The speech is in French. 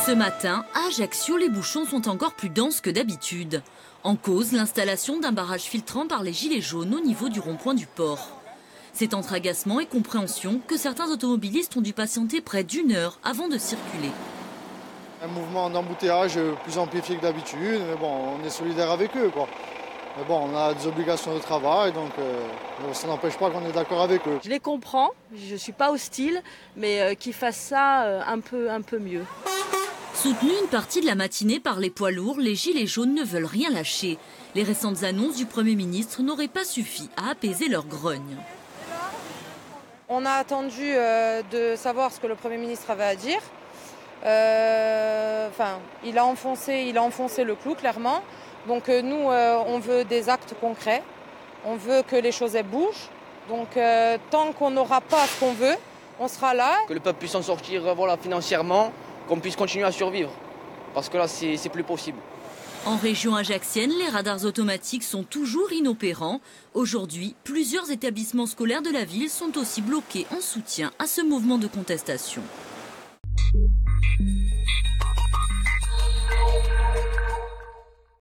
Ce matin, à Ajaccio, les bouchons sont encore plus denses que d'habitude. En cause, l'installation d'un barrage filtrant par les gilets jaunes au niveau du rond-point du port. C'est entre agacement et compréhension que certains automobilistes ont dû patienter près d'1 heure avant de circuler. Un mouvement d'embouteillage plus amplifié que d'habitude, mais bon, on est solidaire avec eux, quoi. Mais bon, on a des obligations de travail, donc ça n'empêche pas qu'on est d'accord avec eux. Je les comprends, je ne suis pas hostile, mais qu'ils fassent ça un peu mieux. Soutenus une partie de la matinée par les poids lourds, les gilets jaunes ne veulent rien lâcher. Les récentes annonces du Premier ministre n'auraient pas suffi à apaiser leur grogne. On a attendu de savoir ce que le Premier ministre avait à dire. Il a enfoncé le clou, clairement. Donc nous, on veut des actes concrets. On veut que les choses bougent. Donc tant qu'on n'aura pas ce qu'on veut, on sera là. Que le peuple puisse en sortir financièrement, qu'on puisse continuer à survivre. Parce que là, c'est plus possible. En région ajaxienne, les radars automatiques sont toujours inopérants. Aujourd'hui, plusieurs établissements scolaires de la ville sont aussi bloqués en soutien à ce mouvement de contestation.